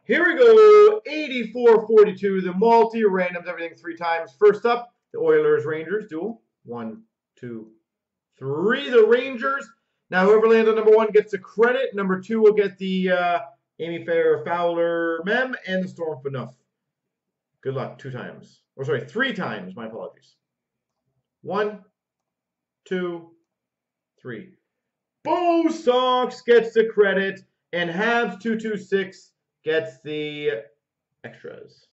Here we go. 84-42. The multi-randoms, everything 3 times. First up, the Oilers-Rangers duel. 1, 2, 3. The Rangers. Now, whoever lands on number 1 gets the credit. Number 2 will get the Amy Fair Fowler mem and the Storm Fanuff. Good luck. 2 times. Or sorry, 3 times. My apologies. 1, 2, 3. Bo Sox gets the credit, and Habs 226 gets the extras.